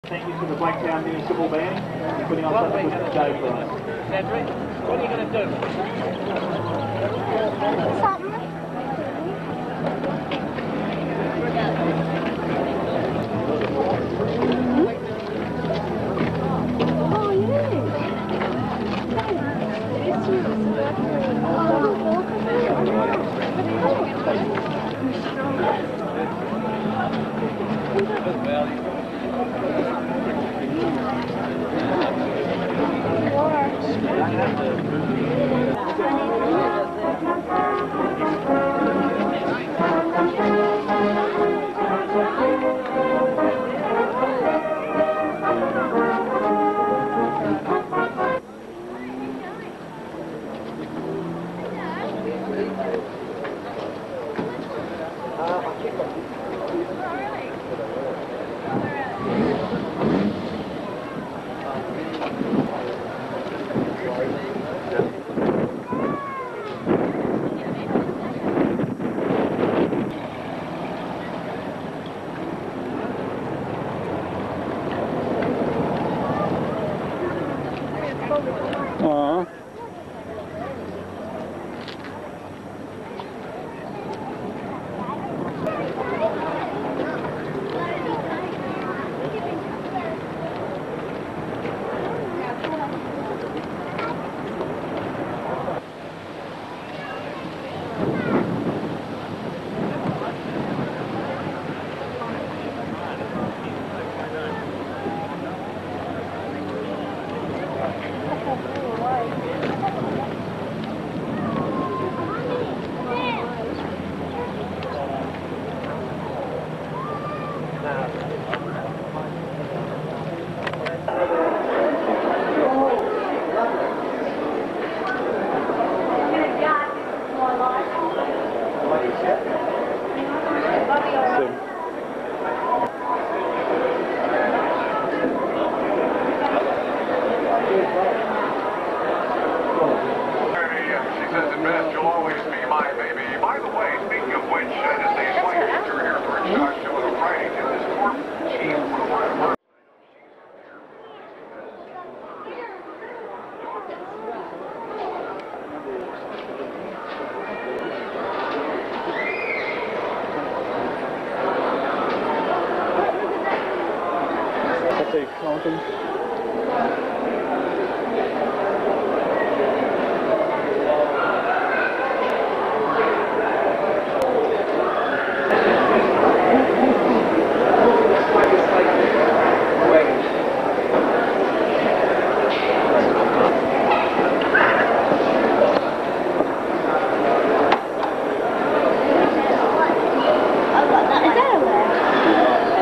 Thank you to the Blacktown Municipal Band for putting on such a good day for us. Cedric, what are you going to do?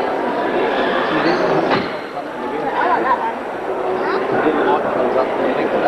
I like that one. Huh?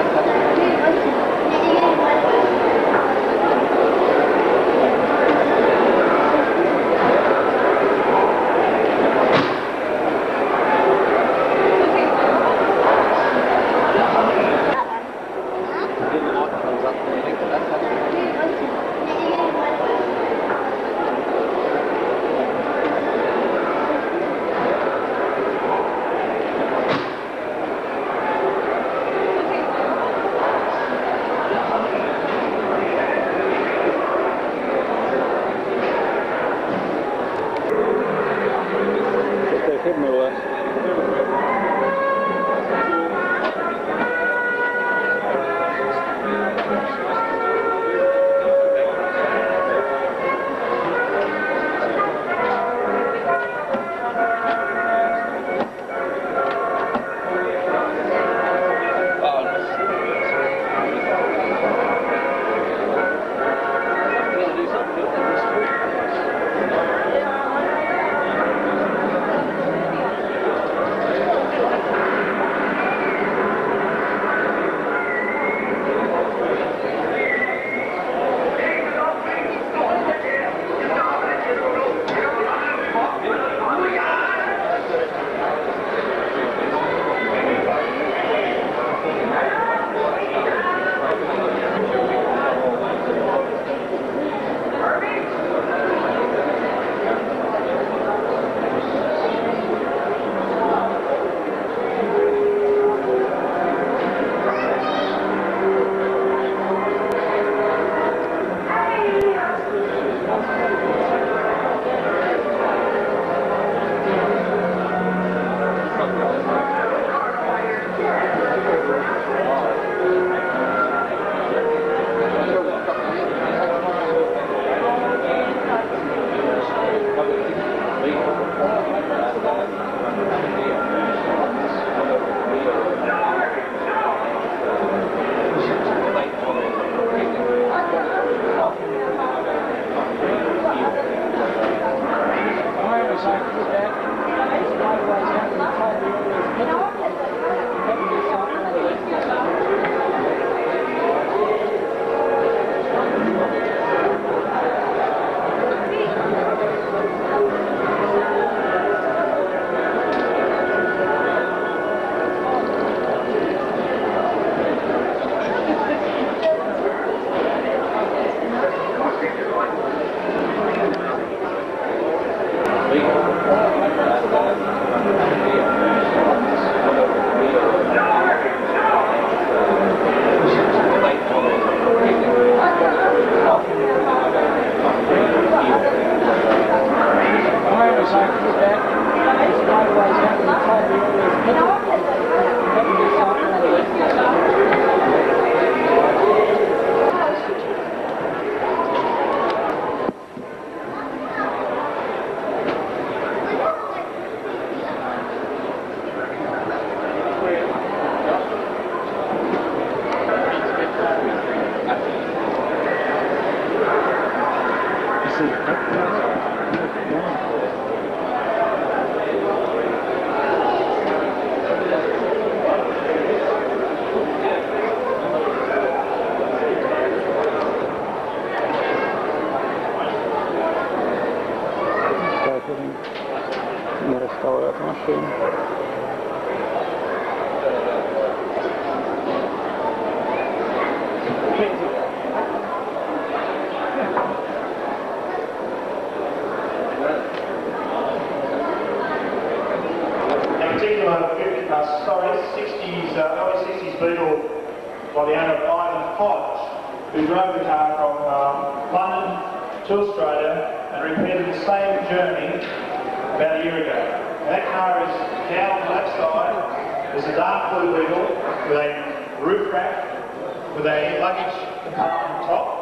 Early 60s Beetle by the owner of Ivan Hodge, who drove the car from London to Australia and repeated the same journey about a year ago. Now, that car is down on the left side. There's a dark blue Beetle with a roof rack with a luggage compartment on top.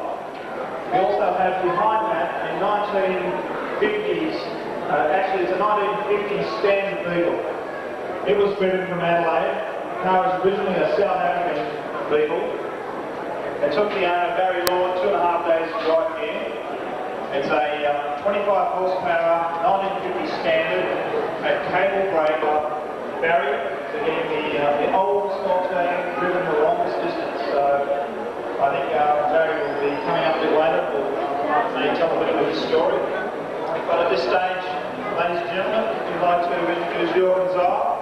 We also have behind that a 1950s, actually it's a 1950s standard Beetle. It was driven from Adelaide. The car was originally a South African Beetle. It took the owner, Barry Lord, 2.5 days to drive here. It's a 25 horsepower, 1950 standard, a cable breaker Barry. So again, the old Volkswagen driven the longest distance. So I think Barry will be coming up a bit later. We'll tell a bit of his story. But at this stage, ladies and gentlemen, if you'd like to introduce your desire.